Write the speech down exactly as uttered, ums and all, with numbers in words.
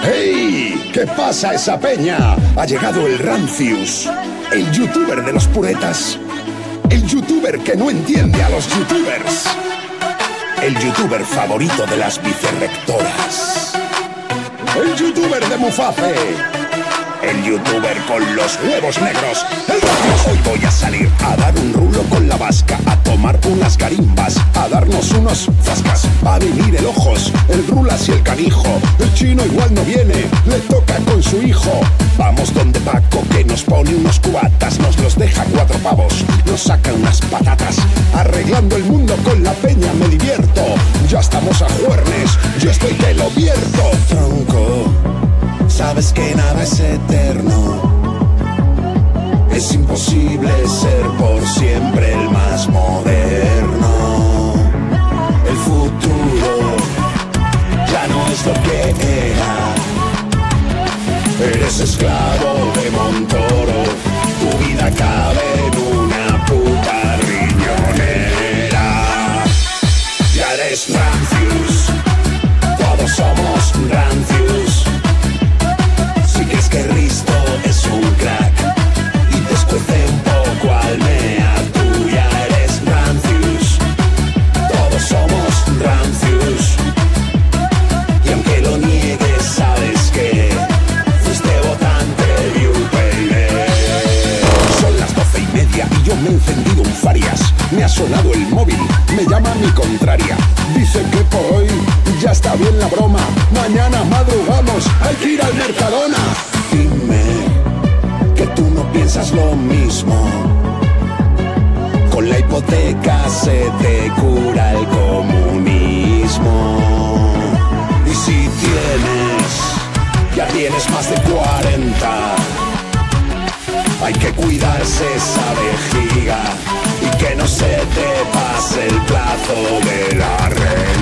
¡Hey! ¿Qué pasa esa peña? Ha llegado el Rancius, el youtuber de los puretas, el youtuber que no entiende a los youtubers, el youtuber favorito de las vicerrectoras, el youtuber de Muface, el youtuber con los huevos negros, el Rancius. Hoy voy a salir a dar un rulo con la vasca, a tomar unas garimbas, a darnos unos zascas. Va a venir el Ojos, el Rulas y el Canijo. El Chino igual no viene, le toca con su hijo. Vamos donde Paco, que nos pone unos cubatas, nos los deja cuatro pavos, nos saca unas patatas. Arreglando el mundo con la peña me divierto. Ya estamos a juernes, yo estoy que lo vierto. Tronco, sabes que nada es eterno. Es imposible ser por siempre el más moderno. El futuro ya no es lo que era. Eres esclavo de Montoro. Tu vida cabe en una puta riñonera. Ya eres Rancius. Todos somos Rancius. Si crees que Risto es un crack y te escuece un poco almea, tú ya eres Rancius. Todos somos Rancius. Y aunque lo niegues, sabes que fuiste votante de U P N. Son las doce y media y yo me he encendido un Farias. Me ha sonado el móvil, me llama mi contraria. Dice que por hoy ya está bien la broma. Mañana madrugamos, hay que ir al Mercadona. Dime que tú no piensas lo mismo. Con la hipoteca se te cura el comunismo. Y si tienes, ya tienes más de cuarenta, hay que cuidarse esa vejiga y que no se te pase el plazo de la red.